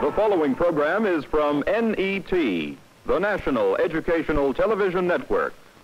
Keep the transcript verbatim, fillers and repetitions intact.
The following program is from N E T, the National Educational Television Network.